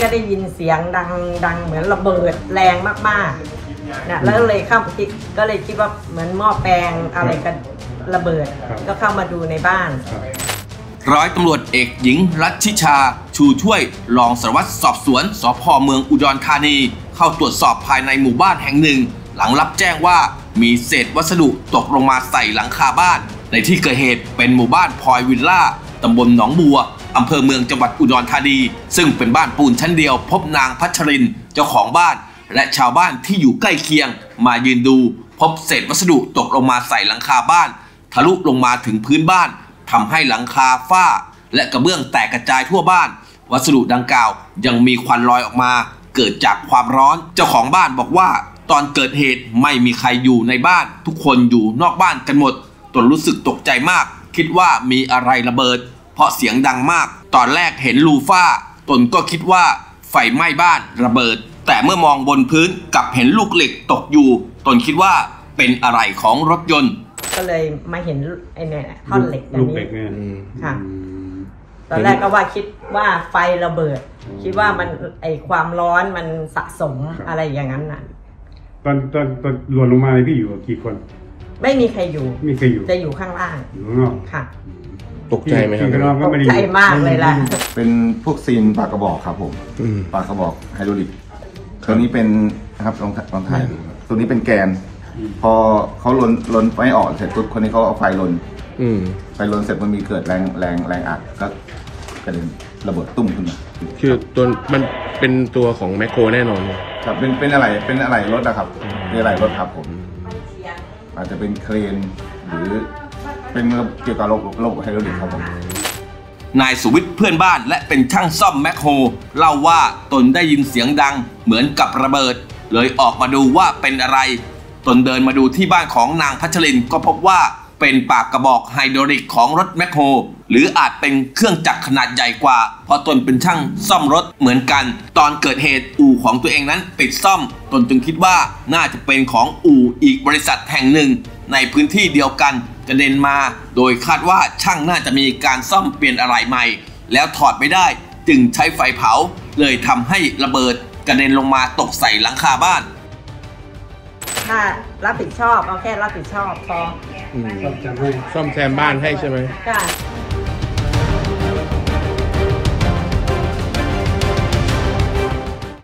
ก็ได้ยินเสียงดังเหมือนระเบิดแรงมากๆนะแล้วเลยเข้าก็เลยคิดว่าเหมือนหม้อแปลงอะไรกันระเบิดก็เข้ามาดูในบ้านร้อยตำรวจเอกหญิงรัชชิชาชูช่วยรองสารวัตรสอบสวนสภ.เมืองอุดรธานีเข้าตรวจสอบภายในหมู่บ้านแห่งหนึ่งหลังรับแจ้งว่ามีเศษวัสดุตกลงมาใส่หลังคาบ้านในที่เกิดเหตุเป็นหมู่บ้านพลอยวิลล่าตำบลหนองบัวอำเภอเมืองจังหวัดอุดรธานีซึ่งเป็นบ้านปูนชั้นเดียวพบนางพัชรินเจ้าของบ้านและชาวบ้านที่อยู่ใกล้เคียงมายืนดูพบเศษวัสดุตกลงมาใส่หลังคาบ้านทะลุลงมาถึงพื้นบ้านทำให้หลังคาฝ้าและกระเบื้องแตกกระจายทั่วบ้านวัสดุดังกล่าวยังมีควันลอยออกมาเกิดจากความร้อนเจ้าของบ้านบอกว่าตอนเกิดเหตุไม่มีใครอยู่ในบ้านทุกคนอยู่นอกบ้านกันหมดตนรู้สึกตกใจมากคิดว่ามีอะไรระเบิดเพราะเสียงดังมากตอนแรกเห็นรูฝ้าตนก็คิดว่าไฟไหม้บ้านระเบิดแต่เมื่อมองบนพื้นกลับเห็นลูกเหล็กตกอยู่ตนคิดว่าเป็นอะไรของรถยนต์ก็เลยมาเห็นไอ้เนี่ยท่อนเหล็กแบบนี้ค่ะตอนแรกก็ว่าคิดว่าไฟระเบิดคิดว่ามันไอความร้อนมันสะสมอะไรอย่างนั้นน่ะตอนหล่นลงมาพี่อยู่กี่คนไม่มีใครอยู่ไม่เคยอยู่จะอยู่ข้างล่างอยู่ข้างนอกค่ะตกใจไหมครับตกใจมากเลยล่ะเป็นพวกซีนปากกระบอกครับผมปากกระบอกไฮดรอลิกตัวนี้เป็นนะครับลองถ่ายดูตัวนี้เป็นแกนพอเขาลนไฟออกเสร็จปุ๊บคนนี้เขาเอาไฟลนเสร็จมันมีเกิดแรงอัดก็กระเด็นระเบิดตุ้มขึ้นมาคือตัวมันเป็นตัวของแมคโครแน่นอนครับเป็นอะไรรถนะครับเป็นอะไรรถครับผมอาจจะเป็นเครนหรือเป็นเกี่ยวกับระบบไฮดรอลิกครับผมนายสุวิทย์เพื่อนบ้านและเป็นช่างซ่อมแมคโครเล่าว่าตนได้ยินเสียงดังเหมือนกับระเบิดเลยออกมาดูว่าเป็นอะไรตนเดินมาดูที่บ้านของนางพัชรินก็พบว่าเป็นปากกระบอกไฮดรอลิกของรถแมคโครหรืออาจเป็นเครื่องจักรขนาดใหญ่กว่าเพราะตนเป็นช่างซ่อมรถเหมือนกันตอนเกิดเหตุอู่ของตัวเองนั้นปิดซ่อมตนจึงคิดว่าน่าจะเป็นของอู่อีกบริษัทแห่งหนึ่งในพื้นที่เดียวกันกระเด็นมาโดยคาดว่าช่างน่าจะมีการซ่อมเปลี่ยนอะไหล่ใหม่แล้วถอดไม่ได้จึงใช้ไฟเผาเลยทำให้ระเบิดกระเด็นลงมาตกใส่หลังคาบ้านถ้ารับผิดชอบเอาแค่รับผิดชอบพอซ่อมแซมบ้านให้ใช่ไหมค่ะ